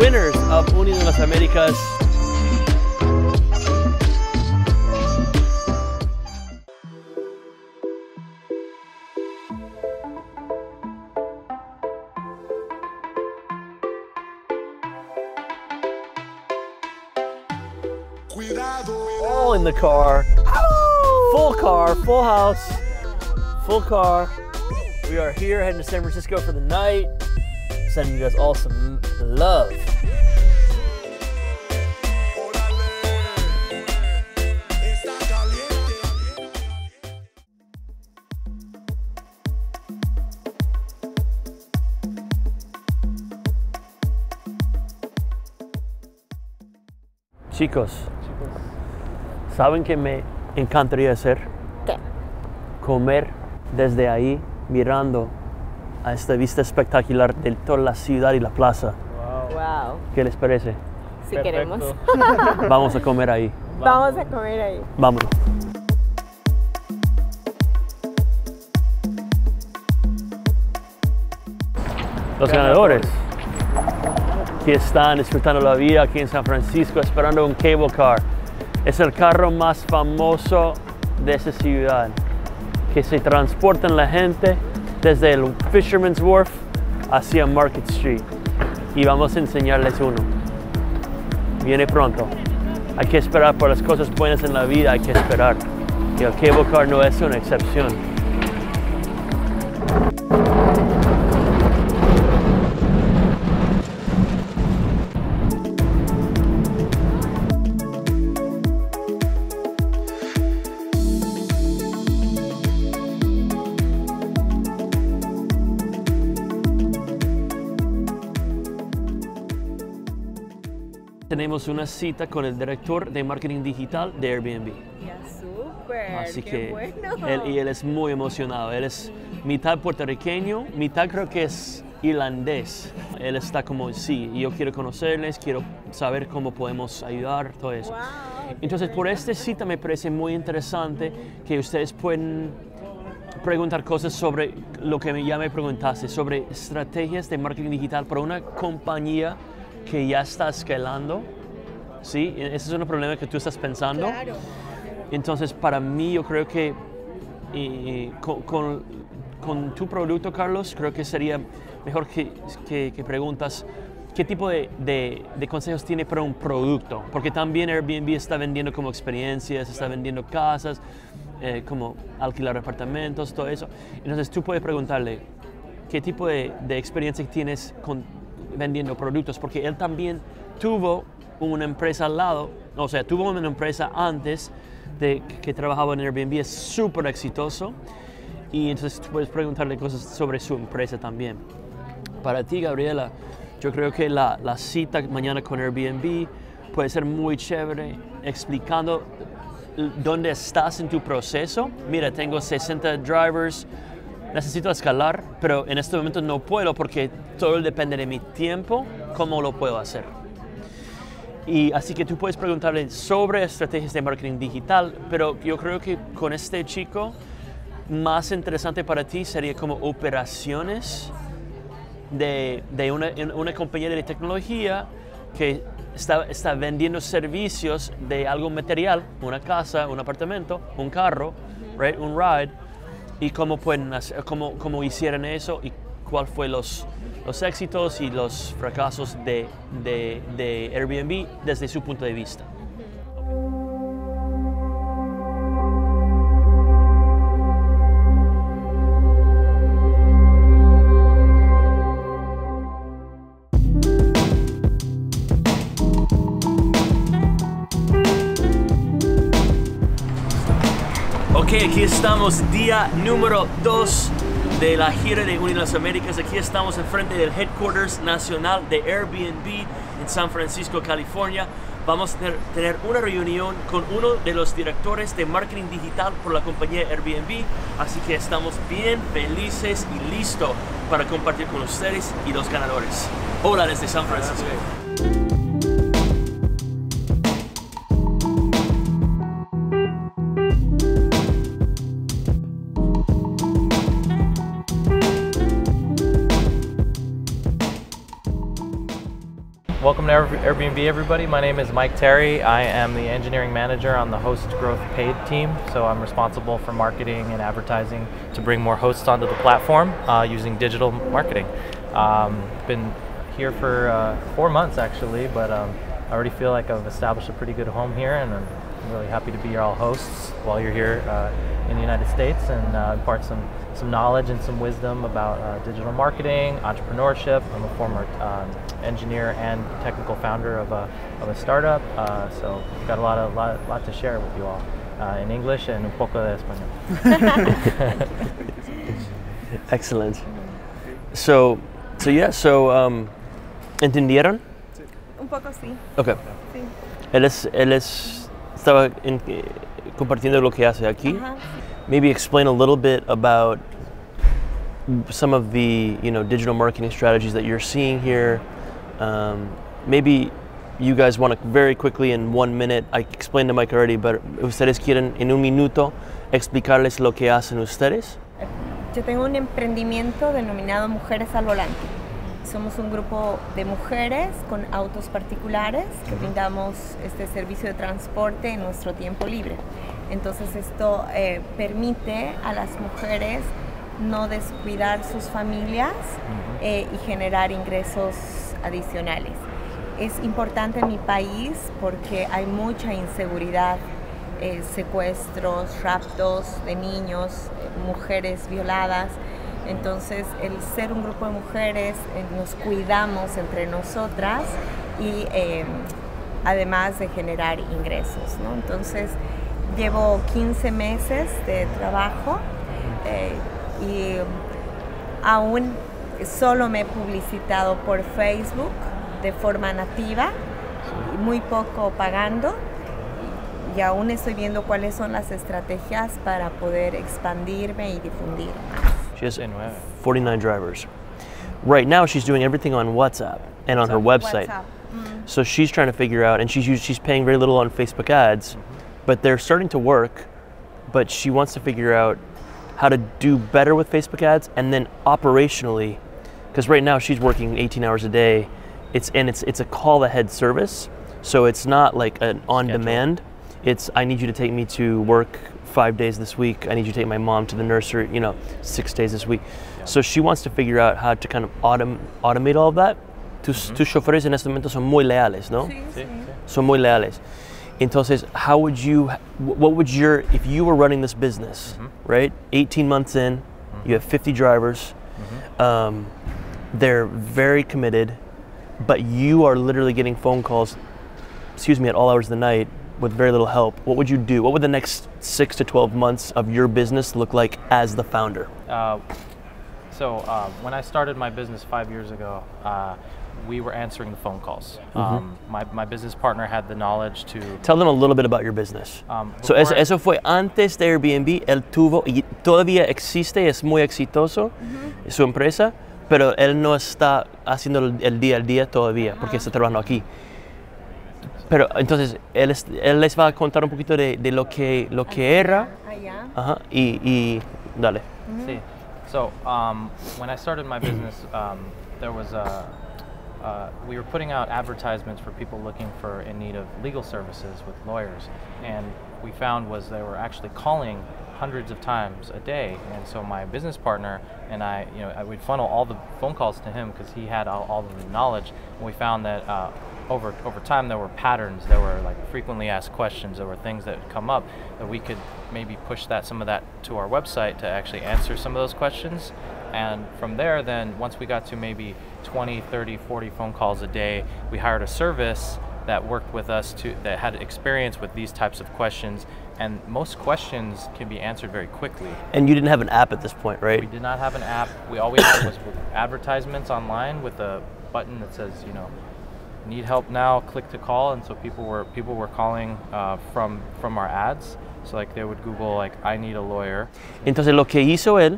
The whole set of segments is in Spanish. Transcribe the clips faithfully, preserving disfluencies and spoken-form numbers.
winners of Unido Las Américas. All in the car. Full car, full house, full car. We are here heading to San Francisco for the night. Sending you guys all some love. Chicos, ¿saben qué me encantaría hacer? ¿Qué? Comer desde ahí, mirando a esta vista espectacular de toda la ciudad y la plaza. Wow. Wow. ¿Qué les parece? Si queremos. Vamos a comer ahí. Vamos a comer ahí. Vámonos. Los ganadores que están disfrutando la vida aquí en San Francisco esperando un cable car. Es el carro más famoso de esa ciudad, que se transportan la gente desde el Fisherman's Wharf hacia Market Street. Y vamos a enseñarles uno. Viene pronto. Hay que esperar por las cosas buenas en la vida, hay que esperar. Y el cable car no es una excepción. Tenemos una cita con el director de marketing digital de Airbnb. Ya, súper. Así qué que bueno. él, y él es muy emocionado. Él es mitad puertorriqueño, mitad creo que es irlandés. Él está como, sí, yo quiero conocerles, quiero saber cómo podemos ayudar, todo eso. Wow, Entonces, por esta cita me parece muy interesante que ustedes pueden preguntar cosas sobre lo que ya me preguntaste, sobre estrategias de marketing digital para una compañía que ya está escalando, ¿sí? Ese es un problema que tú estás pensando. Claro. Entonces, para mí, yo creo que eh, con, con, con tu producto, Carlos, creo que sería mejor que, que, que preguntas qué tipo de, de, de consejos tiene para un producto. Porque también Airbnb está vendiendo como experiencias, está vendiendo casas, eh, como alquilar apartamentos, todo eso. Entonces, tú puedes preguntarle qué tipo de, de experiencia tienes con vendiendo productos, porque él también tuvo una empresa al lado, o sea, tuvo una empresa antes de que trabajaba en Airbnb, es súper exitoso, y entonces tú puedes preguntarle cosas sobre su empresa también. Para ti, Gabriela, yo creo que la, la cita mañana con Airbnb puede ser muy chévere, explicando dónde estás en tu proceso. Mira, tengo sesenta drivers, necesito escalar, pero en este momento no puedo porque todo depende de mi tiempo, cómo lo puedo hacer. Y así que tú puedes preguntarle sobre estrategias de marketing digital, pero yo creo que con este chico, más interesante para ti sería como operaciones de, de una, una compañía de tecnología que está, está vendiendo servicios de algo material, una casa, un apartamento, un carro, right, un ride, y cómo pueden hacer, cómo, cómo hicieron eso y cuál fue los, los éxitos y los fracasos de, de, de Airbnb desde su punto de vista. Ok, aquí estamos, día número dos de la gira de Unido Las Américas. Aquí estamos enfrente del Headquarters Nacional de Airbnb en San Francisco, California. Vamos a tener, tener una reunión con uno de los directores de marketing digital por la compañía Airbnb. Así que estamos bien felices y listos para compartir con ustedes y los ganadores. Hola desde San Francisco. welcome to Airbnb, everybody. My name is Mike Terry. I am the engineering manager on the host growth paid team. So I'm responsible for marketing and advertising to bring more hosts onto the platform uh, using digital marketing. Um, been here for uh, four months actually, but um, I already feel like I've established a pretty good home here, and I'm really happy to be your all hosts while you're here uh, in the United States and uh, impart some, some knowledge and some wisdom about uh, digital marketing, entrepreneurship. I'm a former um, engineer and technical founder of a, of a startup, uh, so I've got a lot, of, lot, lot to share with you all uh, in English and un poco de español. Excellent. So, so yeah, so, um, ¿entendieron? Un poco sí. Okay. Sí. Él es, él es, estaba en, eh, compartiendo lo que hace aquí. Ajá. Maybe explain a little bit about some of the, you know, digital marketing strategies that you're seeing here. Um, maybe you guys want to very quickly in one minute, I explained to Mike already, but ustedes quieren en un minuto explicarles lo que hacen ustedes. Yo tengo un emprendimiento denominado Mujeres al Volante. Somos un grupo de mujeres con autos particulares que brindamos este servicio de transporte en nuestro tiempo libre. Entonces esto eh, permite a las mujeres no descuidar sus familias eh, y generar ingresos adicionales. Es importante en mi país porque hay mucha inseguridad, eh, secuestros, raptos de niños, eh, mujeres violadas. Entonces, el ser un grupo de mujeres, eh, nos cuidamos entre nosotras y eh, además de generar ingresos, ¿no? Entonces, llevo quince meses de trabajo eh, y aún solo me he publicitado por Facebook de forma nativa, muy poco pagando, y aún estoy viendo cuáles son las estrategias para poder expandirme y difundir más. She has forty-nine drivers. Right now, she's doing everything on WhatsApp and on her website. WhatsApp. Mm. So she's trying to figure out, and she's used, she's paying very little on Facebook ads, but they're starting to work. But she wants to figure out how to do better with Facebook ads, and then operationally, because right now she's working eighteen hours a day. It's and it's it's a call ahead service, so it's not like an on demand. It's I need you to take me to work five days this week. I need you to take my mom to the nursery, you know, six days this week. Yeah. So she wants to figure out how to kind of autom automate all of that. Tus, mm-hmm. tus choferes en este momento son muy leales, ¿no? Sí, sí. Son muy leales. Entonces, how would you, what would your, if you were running this business, mm-hmm. right? eighteen months in, mm-hmm. you have fifty drivers, mm-hmm. um, they're very committed, but you are literally getting phone calls, excuse me, at all hours of the night, with very little help. What would you do? What would the next six to twelve months of your business look like as the founder? Uh, so uh, when I started my business five years ago, uh, we were answering the phone calls. Mm-hmm. um, my, my business partner had the knowledge to... Tell them a little bit about your business. Um, so eso, eso fue antes de Airbnb, él tuvo, y todavía existe, es muy exitoso, mm-hmm. su empresa, pero él no está haciendo el, el día al día todavía, porque está trabajando aquí. Pero entonces, él, es, él les va a contar un poquito de, de lo que, lo que era. Allá. Ajá, y, y dale. Mm-hmm. Sí. So, um, when I started my business, um, there was a, uh, we were putting out advertisements for people looking for in need of legal services with lawyers. And we found was they were actually calling hundreds of times a day. And so my business partner and I, you know, I would funnel all the phone calls to him because he had all, all of the knowledge. And we found that uh, over over time there were patterns, there were like frequently asked questions, there were things that would come up that we could maybe push that some of that to our website to actually answer some of those questions. And from there, then once we got to maybe twenty, thirty, forty phone calls a day, we hired a service that worked with us to that had experience with these types of questions, and most questions can be answered very quickly. And you didn't have an app at this point, right? We did not have an app. We all we had was advertisements online with a button that says, you know, need help now, click to call. And so people were people were calling uh, from from our ads. So like they would Google like I need a lawyer. Entonces lo que hizo él.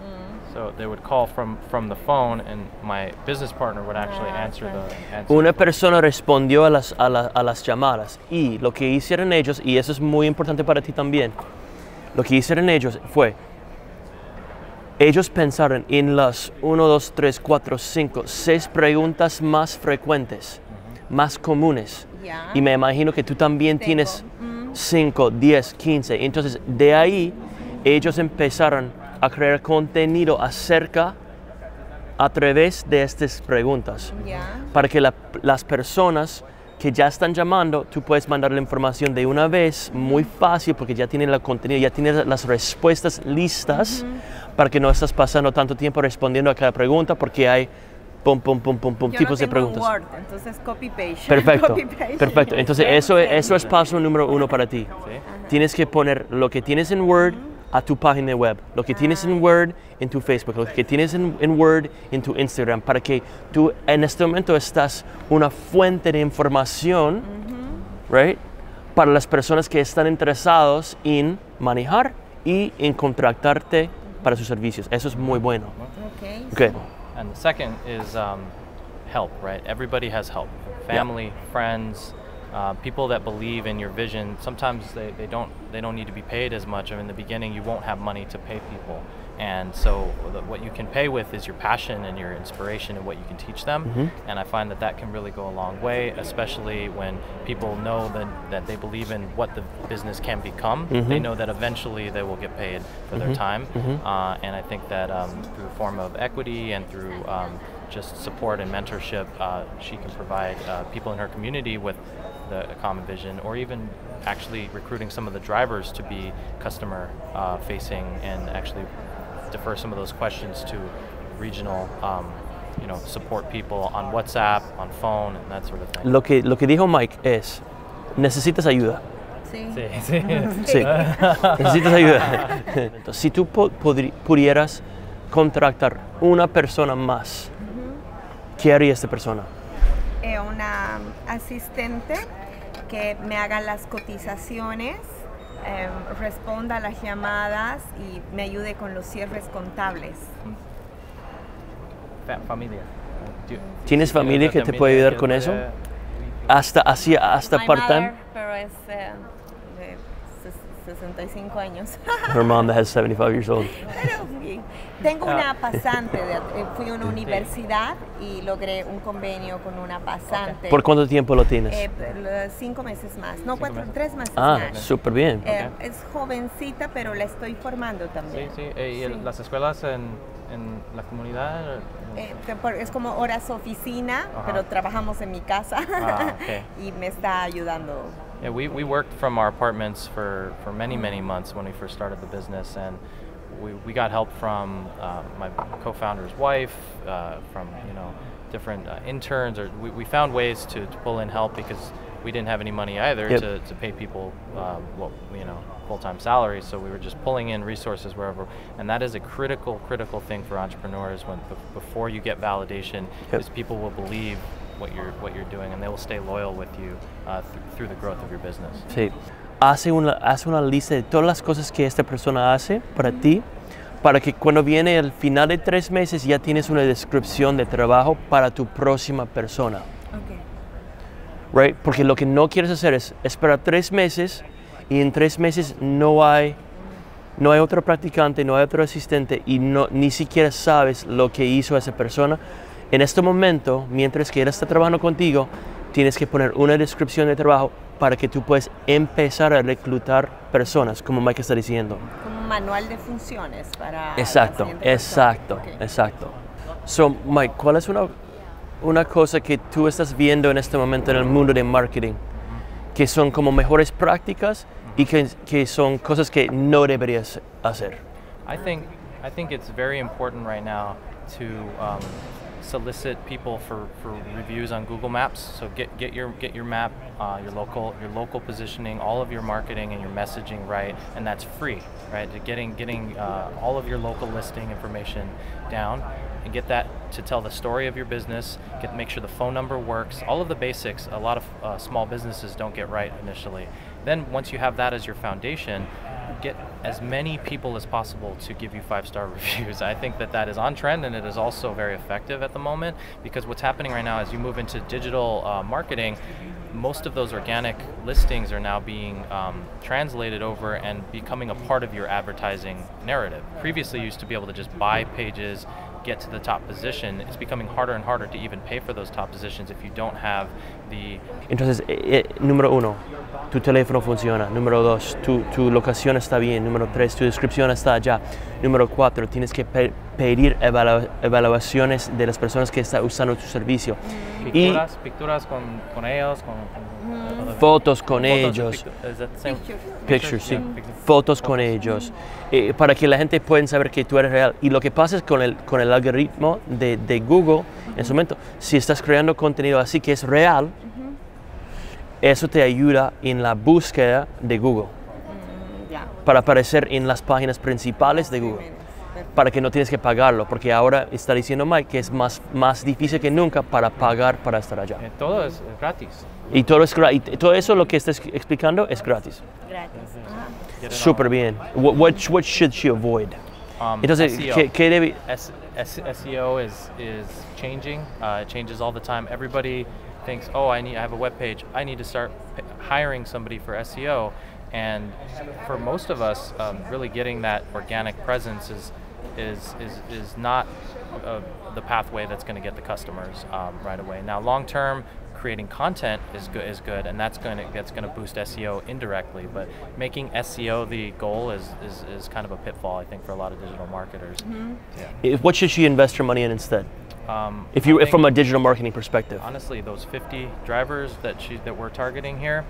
So they would call from from the phone, and my business partner would actually answer the. Answer Una the persona respondió a las a, la, a las llamadas, y lo que hicieron ellos, y eso es muy importante para ti también. Lo que hicieron ellos fue, ellos pensaron en las uno, dos, tres, cuatro, cinco, seis preguntas más frecuentes. Uh-huh. más comunes. Ya. Y me imagino que tú también Tengo. tienes Mm. cinco, diez, quince. Entonces, de ahí, ellos empezaron a crear contenido acerca, a través de estas preguntas. Ya. Para que la- las personas que ya están llamando, tú puedes mandar la información de una vez, muy fácil, porque ya tienen el contenido, ya tienes las respuestas listas, para que no estás pasando tanto tiempo respondiendo a cada pregunta, porque hay pum, pum, pum, pum, pum, Yo tipos lo de tengo en preguntas. Word, entonces copy paste. Perfecto, Copy paste. perfecto. Entonces eso es, eso es paso número uno para ti. ¿Sí? Tienes que poner lo que tienes en Word a tu página web, lo que tienes en Word en tu Facebook, lo que tienes en, en Word en tu Instagram, para que tú en este momento estás una fuente de información, right, para las personas que están interesados en manejar y en contratarte para sus servicios. Eso es muy bueno. Okay. Okay. And the second is um, help, right? Everybody has help. Family, friends, uh, people that believe in your vision. Sometimes they, they don't they don't need to be paid as much. I mean, in the beginning, you won't have money to pay people. And so the, what you can pay with is your passion and your inspiration and what you can teach them. Mm-hmm. And I find that that can really go a long way, especially when people know that, that they believe in what the business can become. Mm-hmm. They know that eventually they will get paid for their time. Mm-hmm. Uh, and I think that um, through a form of equity and through um, just support and mentorship, uh, she can provide uh, people in her community with the a common vision, or even actually recruiting some of the drivers to be customer uh, facing and actually defer some of those questions to regional, um, you know, support people on WhatsApp, on phone, and that sort of thing. Lo que, lo que dijo Mike es, necesitas ayuda. Sí. Sí, sí. Sí, necesitas ayuda. Entonces, si tú po- podri- pudieras contratar una persona más, ¿qué haría esta persona? Eh, una asistente que me haga las cotizaciones, em, responda a las llamadas y me ayude con los cierres contables. Fa- familia. Do- ¿Tienes familia que te puede ayudar con eso? Hasta, así, hasta My part-time? mother, pero es eh, de ses- sesenta y cinco años. Her mom that has seventy-five years old. Pero sí, tengo una pasante, de, eh, fui a una universidad y logré un convenio con una pasante. ¿Por cuánto tiempo lo tienes? Eh, l- cinco meses más, no, cuatro, meses. tres meses Ah, más. súper bien. Eh, Es jovencita, pero la estoy formando Sí, también. sí. Eh, ¿Y el- Sí. las escuelas en, en la comunidad? Eh, que por- es como horas oficina, Ajá. pero trabajamos en mi casa Ah, okay. y me está ayudando. Yeah, we, we worked from our apartments for, for many, many months when we first started the business, and we, we got help from uh, my co-founder's wife, uh, from you know different uh, interns, or we, we found ways to, to pull in help because we didn't have any money either Yep. to, to pay people um, what you know full-time salaries, so we were just pulling in resources wherever, and that is a critical, critical thing for entrepreneurs when be- before you get validation, Yep. is people will believe what you're what you're doing, and they will stay loyal with you uh, th- through the growth of your business. Sí. Hace una, hace una lista de todas las cosas que esta persona hace para ti, para que cuando viene el final de tres meses ya tienes una descripción de trabajo para tu próxima persona. Okay. Right? Porque lo que no quieres hacer es esperar tres meses y en tres meses no hay, no hay otro practicante, no hay otro asistente y no, ni siquiera sabes lo que hizo esa persona. En este momento, mientras que él está trabajando contigo, tienes que poner una descripción de trabajo para que tú puedas empezar a reclutar personas, como Mike está diciendo. Como un manual de funciones para Exacto, la siguiente persona. exacto, Ok. exacto. So, Mike, ¿cuál es una, una cosa que tú estás viendo en este momento en el mundo de marketing que son como mejores prácticas y que, que son cosas que no deberías hacer? I think I think it's very important right now to um, solicit people for, for reviews on Google Maps. So get get your get your map, uh, your local your local positioning, all of your marketing and your messaging right, and that's free, right? To Getting getting uh, all of your local listing information down, and get that to tell the story of your business. Get make sure the phone number works. All of the basics. A lot of uh, small businesses don't get right initially. Then once you have that as your foundation, get as many people as possible to give you five-star reviews. I think that that is on trend, and it is also very effective at the moment, because what's happening right now as you move into digital uh, marketing, most of those organic listings are now being um, translated over and becoming a part of your advertising narrative. Previously, you used to be able to just buy pages, get to the top position, it's becoming harder and harder to even pay for those top positions if you don't have the... Entonces, eh, eh, número uno, tu teléfono funciona. Número dos, tu, tu locación está bien. Número tres, tu descripción está allá. Número cuatro, tienes que pe pedir evalu evaluaciones de las personas que están usando tu servicio. Picturas, y picturas con, con ellos, con, con fotos con fotos, ellos. Pictures. Pictures, sí. Yeah, pictures. Fotos con ellos. Eh, para que la gente pueda saber que tú eres real. Y lo que pasa es con el, con el algoritmo de, de Google, en ese momento, si estás creando contenido así que es real, uh-huh. eso te ayuda en la búsqueda de Google. Mm, yeah. Para aparecer en las páginas principales de Google. Para que no tienes que pagarlo, porque ahora está diciendo Mike que es más, más difícil que nunca para pagar para estar allá. Eh, todo es gratis. Y todo, es gra y todo eso lo que estás explicando es gratis. Gratis. Ajá. Súper bien. What, what, what should she avoid? Um, Entonces, S E O. ¿qué, qué debe? S S S E O is is changing. Uh, it changes all the time. Everybody thinks, oh, I need. I have a web page. I need to start p hiring somebody for S E O. And for most of us, um, really getting that organic presence is is is is not uh, the pathway that's going to get the customers um, right away. Now, long term, creating content is good is good, and that's going to that's going to boost S E O indirectly. But making S E O the goal is, is is kind of a pitfall, I think, for a lot of digital marketers. Mm-hmm. Yeah. What should she invest her money in instead? Um, if you, from a digital marketing perspective. Honestly, those fifty drivers that she that we're targeting here,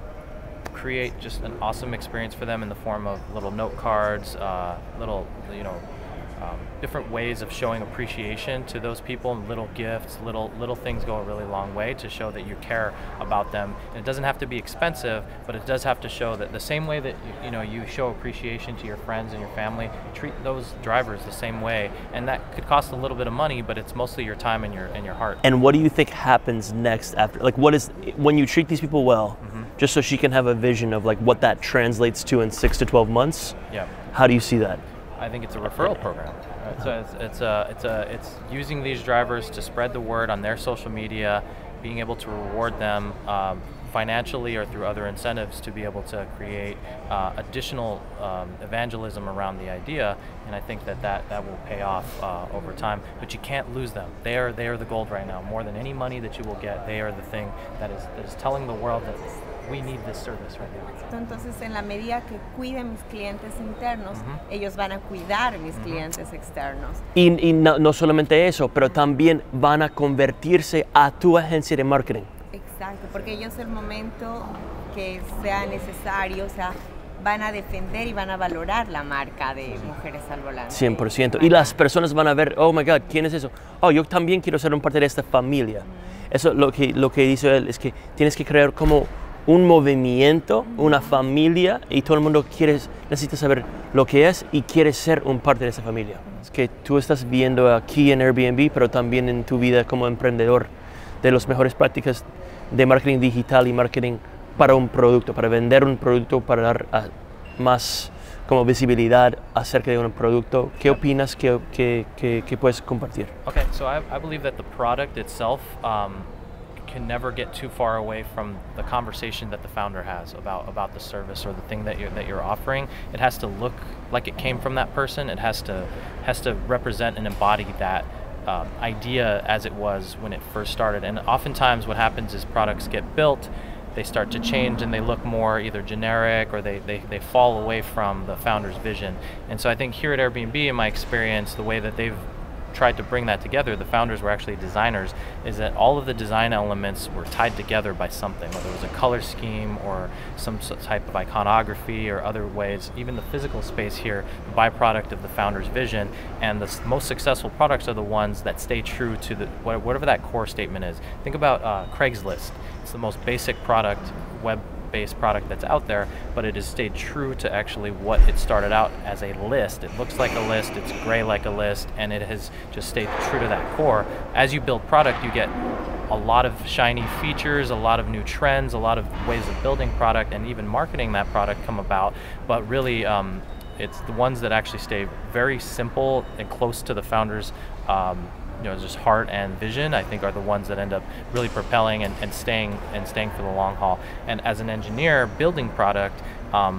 create just an awesome experience for them in the form of little note cards, uh, little you know. Um, different ways of showing appreciation to those people, little gifts, little little things go a really long way to show that you care about them. And it doesn't have to be expensive, but it does have to show that the same way that you, you know you show appreciation to your friends and your family, treat those drivers the same way. And that could cost a little bit of money, but it's mostly your time and your and your heart. And what do you think happens next after? Like, what is when you treat these people well, mm-hmm. just so she can have a vision of like what that translates to in six to twelve months? Yeah. How do you see that? I think it's a referral program. Right? So it's it's a it's a it's using these drivers to spread the word on their social media, being able to reward them um, financially or through other incentives to be able to create uh, additional um, evangelism around the idea. And I think that that, that will pay off uh, over time. But you can't lose them. They are they are the gold right now. More than any money that you will get, they are the thing that is that is telling the world that we need this service right now. Entonces, en la medida que cuide mis clientes internos, uh-huh. ellos van a cuidar mis uh-huh. clientes externos. Y, y no, no solamente eso, pero también van a convertirse a tu agencia de marketing. Exacto, porque ellos el momento que sea necesario, o sea, van a defender y van a valorar la marca de Mujeres al Volante. cien por ciento. Y las personas van a ver, oh my God, ¿quién es eso? Oh, yo también quiero ser un parte de esta familia. Uh-huh. Eso lo que, lo que dice él es que tienes que crear como un movimiento, una familia, y todo el mundo quiere, necesita saber lo que es y quiere ser un parte de esa familia. Es que tú estás viendo aquí en Airbnb, pero también en tu vida como emprendedor, de las mejores prácticas de marketing digital y marketing para un producto, para vender un producto, para dar uh, más como visibilidad acerca de un producto. ¿Qué opinas que, que, que, que puedes compartir? Okay, so I, I believe that the product itself um, can never get too far away from the conversation that the founder has about about the service or the thing that you're that you're offering. It has to look like it came from that person. It has to has to represent and embody that um, idea as it was when it first started. And oftentimes what happens is products get built, they start to change and they look more either generic or they, they, they fall away from the founder's vision. And so I think here at Airbnb, in my experience, the way that they've tried to bring that together, the founders were actually designers, is that all of the design elements were tied together by something, whether it was a color scheme or some type of iconography or other ways. Even the physical space here, the byproduct of the founder's vision, and the most successful products are the ones that stay true to the whatever that core statement is. Think about uh, Craigslist. It's the most basic product, web based product that's out there, but it has stayed true to actually what it started out as a list. It looks like a list, it's gray like a list, and it has just stayed true to that core. As you build product, you get a lot of shiny features, a lot of new trends, a lot of ways of building product and even marketing that product come about, but really um, it's the ones that actually stay very simple and close to the founders um, you know, just heart and vision, I think, are the ones that end up really propelling and, and staying and staying for the long haul. And as an engineer building product, um,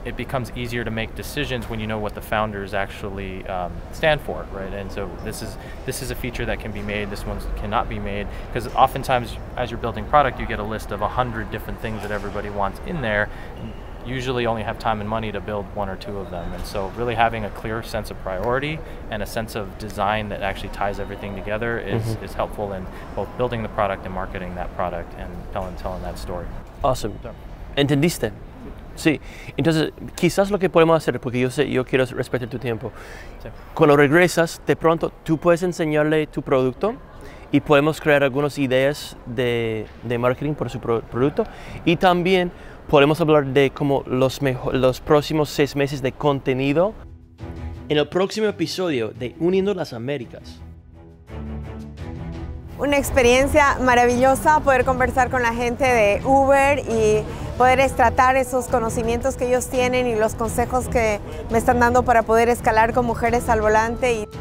it becomes easier to make decisions when you know what the founders actually um, stand for, right? And so this is this is a feature that can be made, this one cannot be made, because oftentimes as you're building product, you get a list of a hundred different things that everybody wants in there. Usually only have time and money to build one or two of them. And so really having a clear sense of priority and a sense of design that actually ties everything together is, mm-hmm. is helpful in both building the product and marketing that product and telling, telling that story. Awesome. So. ¿Entendiste? Sí. Entonces, quizás lo que podemos hacer, porque yo sé, yo quiero respetar tu tiempo. Sí. Cuando regresas, de pronto tú puedes enseñarle tu producto y podemos crear algunas ideas de, de marketing por su pro producto, y también podemos hablar de como los, los próximos seis meses de contenido en el próximo episodio de Uniendo las Américas. Una experiencia maravillosa poder conversar con la gente de Uber y poder extratar esos conocimientos que ellos tienen y los consejos que me están dando para poder escalar con mujeres al volante. Y